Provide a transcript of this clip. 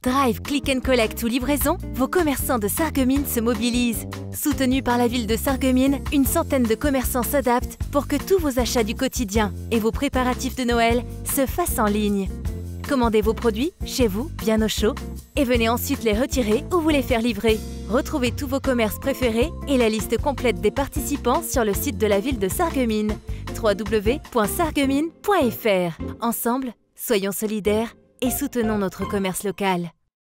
Drive, Click and Collect ou livraison, vos commerçants de Sarreguemines se mobilisent. Soutenus par la ville de Sarreguemines, une centaine de commerçants s'adaptent pour que tous vos achats du quotidien et vos préparatifs de Noël se fassent en ligne. Commandez vos produits chez vous, bien au chaud, et venez ensuite les retirer ou vous les faire livrer. Retrouvez tous vos commerces préférés et la liste complète des participants sur le site de la ville de Sarreguemines, www.sarreguemines.fr. Ensemble, soyons solidaires et soutenons notre commerce local.